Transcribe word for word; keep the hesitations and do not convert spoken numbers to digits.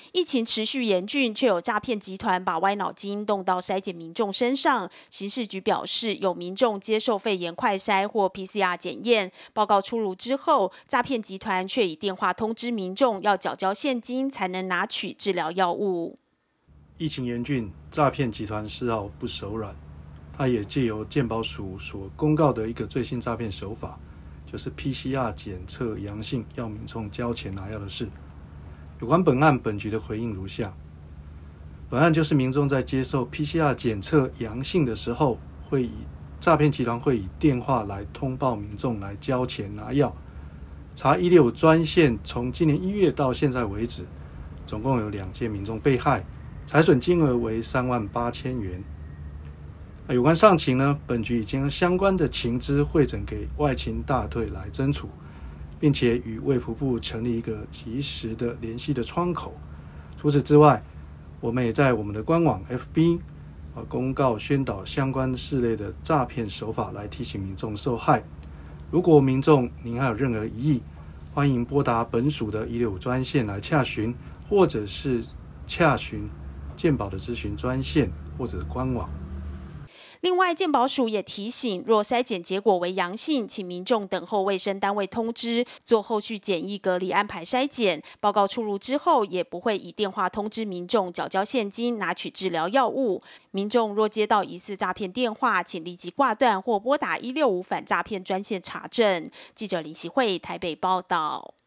疫情持续严峻，却有诈骗集团把歪脑筋动到筛检民众身上。刑事局表示，有民众接受肺炎快筛或 P C R 检验，报告出炉之后，诈骗集团却以电话通知民众要缴交现金才能拿取治疗药物。 疫情严峻，诈骗集团丝毫不手软，他也借由健保署所公告的一个最新诈骗手法，就是 P C R 检测阳性要民众交钱拿药的事。有关本案，本局的回应如下：本案就是民众在接受 P C R 检测阳性的时候，会以诈骗集团会以电话来通报民众来交钱拿药。查一六五专线，从今年一月到现在为止，总共有两件民众被害，财损金额为三万八千元。有关上情呢，本局已经将相关的情资汇整给外勤大队来侦处，并且与卫福部成立一个及时的联系的窗口。除此之外，我们也在我们的官网 F B 公告宣导相关事类的诈骗手法，来提醒民众受害。如果民众您还有任何疑义，欢迎拨打本署的一六五专线来洽询，或者是洽询健保的咨询专线或者官网。 另外，健保署也提醒，若筛检结果为阳性，请民众等候卫生单位通知，做后续检疫隔离安排筛检。报告出炉之后，也不会以电话通知民众缴交现金拿取治疗药物。民众若接到疑似诈骗电话，请立即挂断或拨打一六五反诈骗专线查证。记者林习慧台北报道。